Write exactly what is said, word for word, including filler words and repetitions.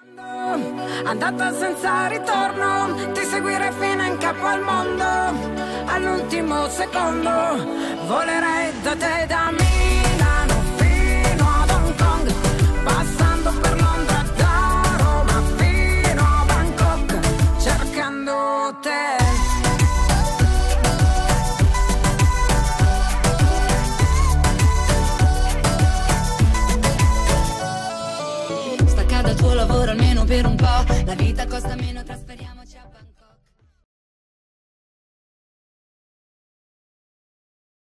Andata senza ritorno, ti seguirei fino in capo al mondo. All'ultimo secondo volerei da te, da Milano fino ad Hong Kong, passando per Londra, da Roma fino a Bangkok, cercando te. Stacca dal tuo lavoro almeno per un po', la vita costa meno trasferire.